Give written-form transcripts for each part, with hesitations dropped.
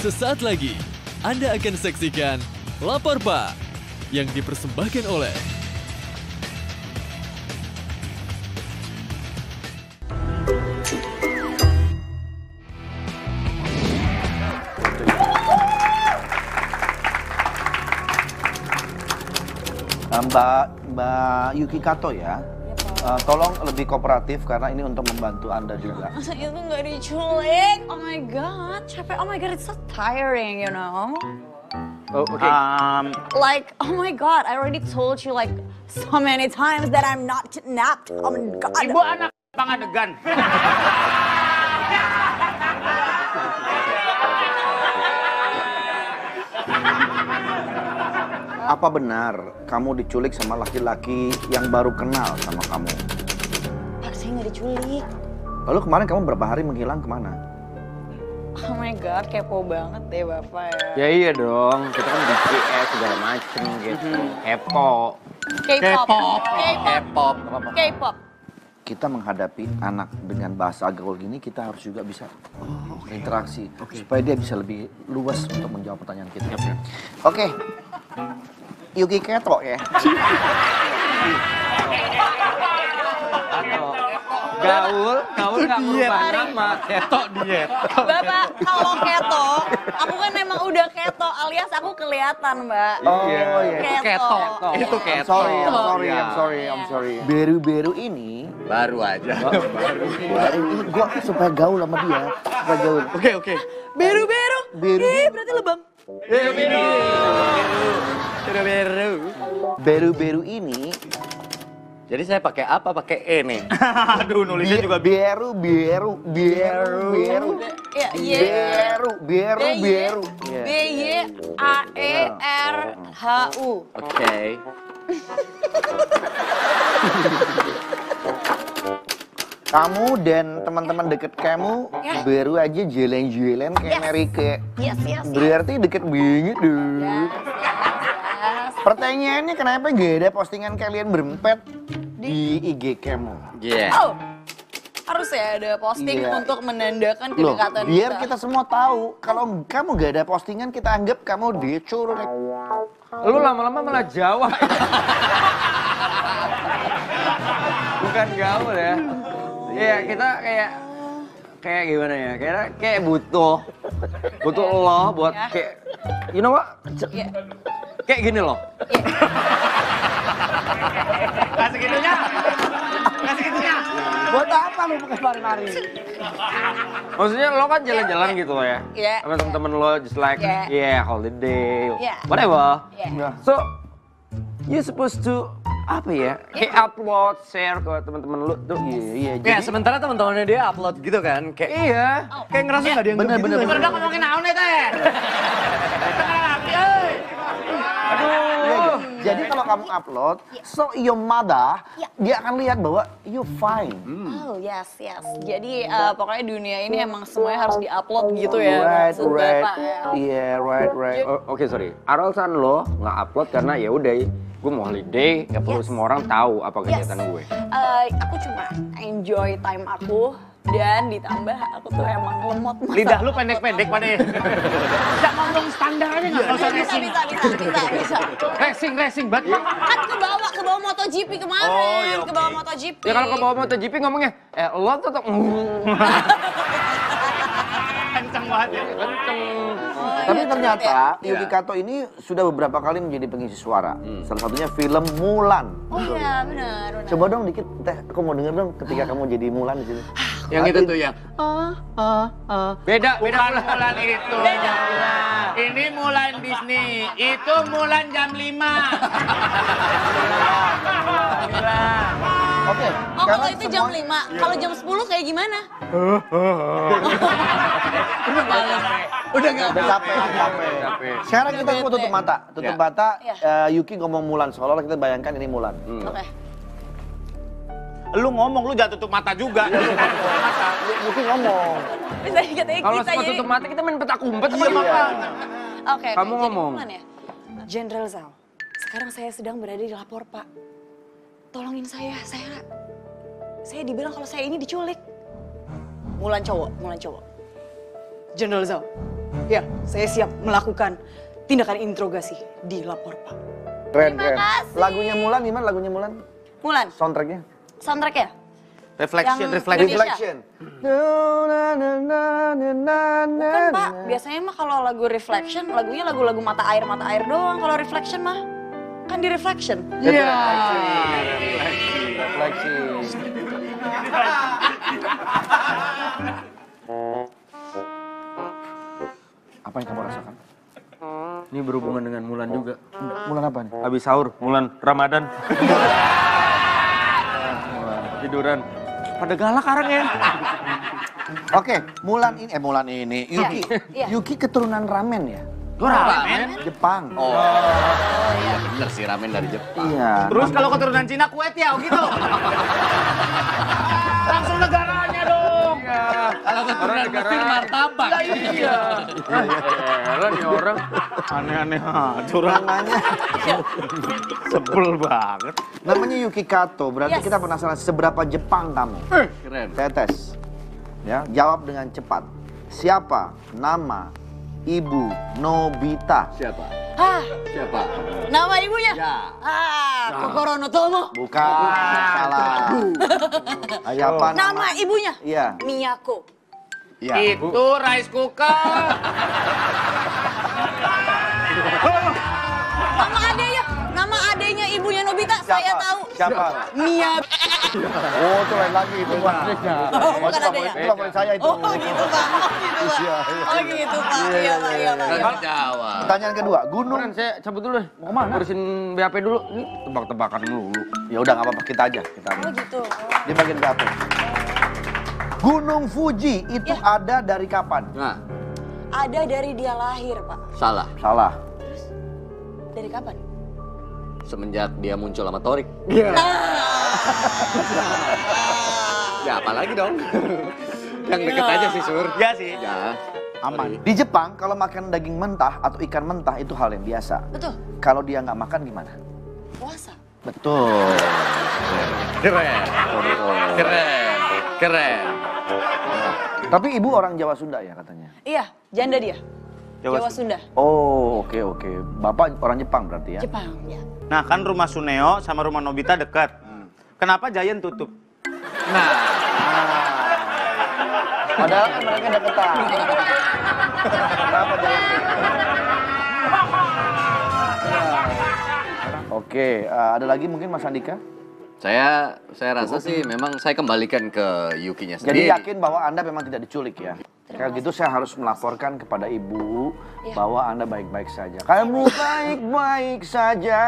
Sesaat lagi, Anda akan saksikan Lapor Pak yang dipersembahkan oleh Mbak Yuki Kato ya. Tolong lebih kooperatif karena ini untuk membantu Anda juga. Masa itu nggak diculik? Oh my god, capek. Oh my god, it's so tiring, you know. Oh, okay. Like, oh my god, I already told you like so many times that I'm not kidnapped. Oh my god. Ibu anak pangadegan. Apa benar kamu diculik sama laki-laki yang baru kenal sama kamu? Pak, saya nggak diculik. Lalu kemarin kamu berapa hari menghilang kemana? Oh my god, kepo banget deh Bapak ya. Ya iya dong, kita kan BTS segala macem gitu. Kepo. K-pop. K-pop. K-pop. Kita menghadapi anak dengan bahasa gaul gini, kita harus juga bisa interaksi. Supaya dia bisa lebih luas untuk menjawab pertanyaan kita. Oke. Yuki Kato ya. Gaul nggak merubah nama. Keto diet. Bapak, kalau keto, aku kan memang udah keto alias aku kelihatan, Mbak. Oh iya. Keto. Itu keto. I'm sorry. Beru-beru ini Baru aja. ini gua supaya gaul sama dia, supaya gaul. Oke. Beru-beru. Beru. Berarti lebam. Beru-beru ini Jadi saya pakai apa? Pakai E nih. Aduh, nulisnya juga beru. Ya, Beru. B-Y-A-E-R-H-U. Oke. Kamu dan teman-teman deket kamu Ya. baru aja jalan-jalan kayak Yes. Amerika. Yes. Berarti deket banget dong. Yes. Pertanyaannya kenapa gak ada postingan kalian berempat di IG kamu? Iya. Oh, harus ya ada posting Iya. untuk menandakan Loh, kedekatan biar kita. kita semua tahu kalau kamu gak ada postingan kita anggap kamu diculik. Lu lama-lama malah Jawa. Bukan gaul ya. Iya, kita kayak gimana ya? Kayak butuh lo buat Ya. kayak you know what? Iya. Kayak gini loh. Kasih gitunya. Buat apa lu pakai lari-lari? Maksudnya lo kan jalan-jalan gitu loh ya. Iya. Sama temen-temen lo just like Iya. holiday, Iya. whatever. Iya. So you supposed to apa ya? Kayak upload, share ke teman-teman lo tuh. Iya. Ya, sementara teman-temannya dia upload gitu kan, kayak Iya. kayak ngerasa nggak dianggap bener, gitu. bener. Udah ngomongin naon ya teh? Aduh. Jadi kalau kamu upload, so your mother, dia akan lihat bahwa you fine. Oh yes. Jadi pokoknya dunia ini emang semuanya harus diupload gitu ya. Right. maksud Bapak ya. Iya, right. Oke, sorry. Alasan lo nggak upload karena ya udah, gue mau holiday, nggak perlu Yes. semua orang tahu apa kegiatan gue. Aku cuma enjoy time aku dan ditambah aku tuh emang lemot. Lidah lu pendek-pendek pada. Bisa ngomong standar aja nggak usah racing. Bisa. Racing banget. Kan ke bawah MotoGP kemarin. Oh, iya, Ke bawah MotoGP. Ya kalau ke bawah MotoGP ngomongnya, lo tetap Kenceng banget ya. kenceng. Tapi ternyata Iya. Yuki Kato ini sudah beberapa kali menjadi pengisi suara. Salah satunya film Mulan. Oh iya benar. Coba dong dikit, Teh. Aku mau denger dong ketika kamu jadi Mulan di sini. Yang itu tuh yang. Beda Bukan Mulan itu. Ini Mulan Disney. Itu Mulan jam 5. Oke. Oh kalau itu jam 5, kalau jam 10 kayak gimana? Udah nggak? Udah capek. Sekarang kita mau tutup mata. Tutup mata, Yuki ngomong Mulan. Seolah-olah kita bayangkan ini Mulan. Oke. Lu ngomong, lu jangan tutup mata juga. Yuki ngomong. Bisa dikatain Kalau kita sempat jadi. tutup mata kita main petak umpet apa Iya. gimana? Oke. Kamu jadi ngomong. Mulan ya. Jenderal Zhao, sekarang saya sedang berada di lapor Pak. Tolongin saya dibilang kalau saya ini diculik. Mulan cowok. Jenderal Zhao, Ya, saya siap melakukan tindakan interogasi di lapor Pak. Keren, Terima keren. kasih. Lagunya Mulan gimana lagunya Mulan? Mulan, Soundtracknya? soundtrack ya? Reflection, Yang reflection. Indonesia. Reflection. Bukan Pak, biasanya mah kalau lagu Reflection, lagunya lagu-lagu mata air doang. Kalau Reflection mah, kan di Reflection. Iya. Refleksi. Apa yang kamu rasakan? Ini berhubungan dengan Mulan juga. Mulan apa nih? Habis sahur, Mulan Ramadan. Tiduran. Pada galak sekarang ya. Oke, Mulan ini Yuki. Iya. Yuki keturunan ramen ya? Ramen? Jepang. Oh, iya bener sih ramen dari Jepang. Iya. Terus kalau keturunan Cina kue tiao gitu. Langsung negaranya dong. Kalau keturunan Mesir martabak. Iya. Heran ya orang. Aneh-aneh curangannya. Sebel banget. Namanya Yuki Kato, berarti Yes. kita penasaran seberapa Jepang kamu? Keren. Saya tes. Ya, jawab dengan cepat. Siapa nama ibu Nobita? Siapa? Hah, Siapa? nama ibunya? Ya. Kokoro no Tomo. Bukan, salah. Ayo apa Nama ibunya? Iya. Miyako. Iya. Itu rice cooker. Nama adanya ibunya Nobita, saya tahu. Siapa? Mia. Oh, itu lain lagi itu bukan. Oh, bukan adanya. Itu favorit saya itu. Oh gitu Pak, Iya, oh gitu Pak, iya Pak, iya Pak. Nggak Jawa. Pertanyaan kedua, gunung. Mulan, saya cabut dulu deh. Mau kemana? Urusin BAP dulu. Ini tebak-tebakan dulu. Ya udah nggak apa-apa, kita aja. Oh gitu. Di bagian BAP. Gunung Fuji itu ada dari kapan? Nah, Ada dari dia lahir Pak. salah. Salah. Dari kapan? Semenjak dia muncul sama Torik. Ya apalagi dong. Yang deket aja sih Sur. Ya sih. Ya. Aman. Di Jepang kalau makan daging mentah atau ikan mentah itu hal yang biasa. Betul. Kalau dia nggak makan gimana? Puasa. Betul. Keren. Keren. Keren. Tapi ibu orang Jawa Sunda ya katanya. Iya, janda dia. Jawa Sunda. Oh, oke oke. Bapak orang Jepang berarti ya? Jepang ya. Nah kan rumah Suneo sama rumah Nobita dekat. Kenapa Giant tutup? Nah, Padahal kan mereka deketan. Kenapa jalan? Oke, ada lagi mungkin Mas Andika? saya rasa sih memang saya kembalikan ke Yukinya Jadi sendiri. yakin bahwa Anda memang tidak diculik ya? Kalau gitu saya harus melaporkan kepada ibu bahwa Anda baik-baik saja. Kamu baik-baik saja.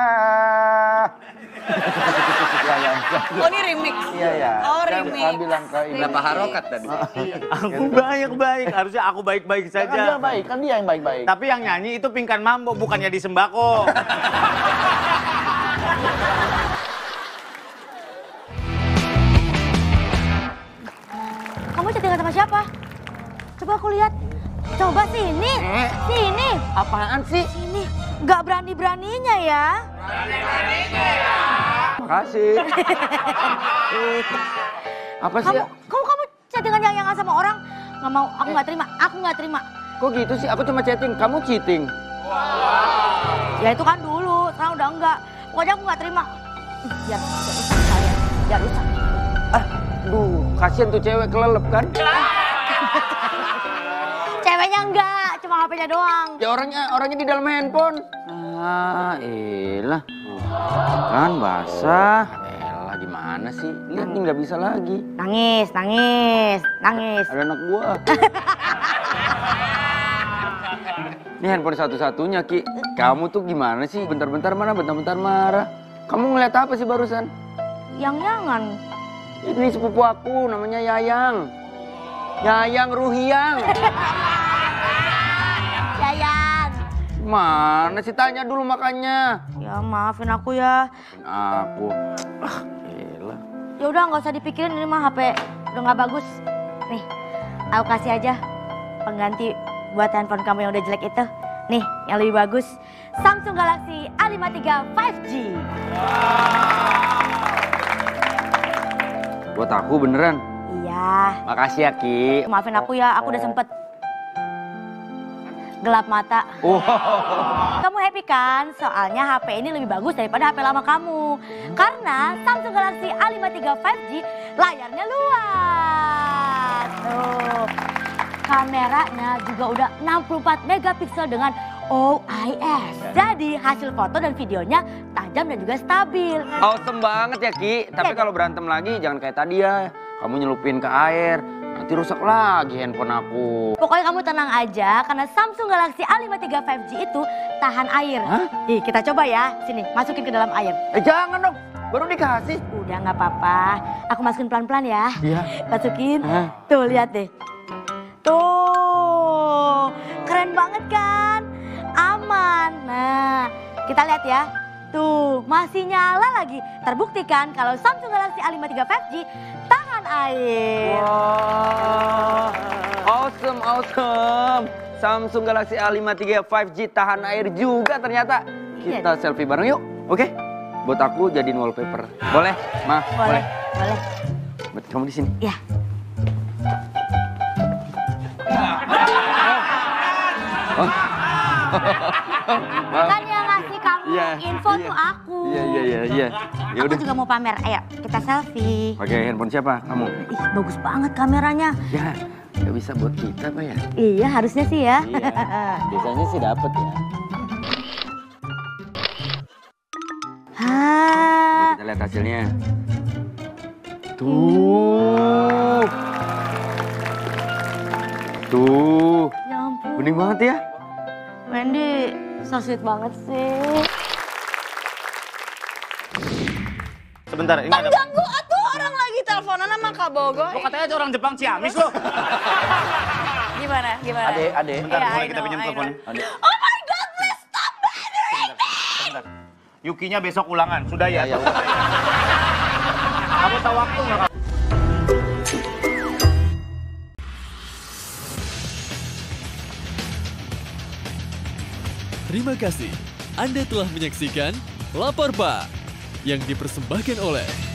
Oh ini remix. Iya ya. Oh Saya remix. bilang ke ibu. Berapa harokat tadi? Aku baik-baik, harusnya aku baik-baik Kan dia saja. baik, kan dia yang baik-baik. Tapi yang nyanyi itu Pinkan Mambo, bukannya di sembako. Kamu chattingan sama siapa? Coba aku lihat. Coba sini. Sini. Apaan sih? Sini. Nggak berani-beraninya ya. Makasih. Apa sih? Kamu chattingan yang sama orang. Nggak mau. Aku nggak terima. Aku nggak terima. Kok gitu sih? Aku cuma chatting. Kamu cheating. Ya itu kan dulu. Sekarang udah enggak. Pokoknya aku nggak terima. Biar rusak saya. Biar rusak. Duh, kasihan tuh cewek kelelep kan? Ceweknya enggak. Cuma HP-nya doang. Ya orangnya di dalam handphone. Ah, elah. Kan basah. Elah gimana sih? Lihat nih nggak bisa lagi. Nangis, nangis, nangis. Ada anak gua. Ini handphone satu-satunya, Ki. Kamu tuh gimana sih? Bentar-bentar mana, bentar-bentar marah. Kamu ngeliat apa sih barusan? Yang-yangan. Ini sepupu aku, namanya Yayang. Yayang Ruhiang. Yayan. Mana sih? Tanya dulu makanya. Ya maafin aku ya. Aku. Elah. Ya udah nggak usah dipikirin, ini mah HP udah nggak bagus. Nih, aku kasih aja pengganti buat handphone kamu yang udah jelek itu. Nih, yang lebih bagus. Samsung Galaxy A53 5G. Buat aku beneran. Iya. Makasih ya, Ki. Maafin aku ya, aku udah sempet gelap mata. Oh. Kamu happy kan? Soalnya HP ini lebih bagus daripada HP lama kamu. Karena Samsung Galaxy A53 5G layarnya luas. Tuh. Kameranya juga udah 64 megapiksel dengan OIS. Jadi hasil foto dan videonya tajam dan juga stabil. Awesome banget ya Ki. Tapi kalau berantem lagi jangan kayak tadi ya. Kamu nyelupin ke air. Nanti rusak lagi handphone aku. Pokoknya kamu tenang aja karena Samsung Galaxy A53 5G itu tahan air. Hah? Nih kita coba ya. Sini masukin ke dalam air. Jangan dong. Baru dikasih. Udah nggak apa-apa. Aku masukin pelan-pelan ya. Iya. Masukin. Hah? Tuh lihat deh. Tuh. Keren banget kan? Aman. Nah kita lihat ya. Tuh masih nyala lagi. Terbuktikan kalau Samsung Galaxy A53 5G tahan air. Wah, awesome. Samsung Galaxy A53 5G tahan air juga ternyata. Kita selfie bareng yuk, oke? Buat aku jadiin wallpaper. Boleh, Ma? Boleh. Buat kamu di sini. Ya. Oh. Kan yang ngasih kamu Iya, info iya. tuh aku. Iya. Ya Aku udah. juga mau pamer. Ayo kita selfie. Pakai handphone siapa? Kamu? Ih bagus banget kameranya. Ya, nggak bisa buat kita apa ya? Iya harusnya sih ya. Biasanya sih dapet ya. Hah. Kita lihat hasilnya. Tuh. Ya ampun. Bening banget ya. Wendy, so sweet banget sih. Sebentar, ini ada... Ganggu atuh orang lagi teleponan sama Kak Bogoy. Lo katanya itu orang Jepang Ciamis lo. Gimana? Ade. Bentar, Iya, boleh I kita know, pinjam I know. teleponnya? Oh my God, please stop bothering me! Bentar. Yukinya besok ulangan, sudah ya? Ya udah. Kamu tahu waktu nggak? Terima kasih Anda telah menyaksikan Lapor Pak yang dipersembahkan oleh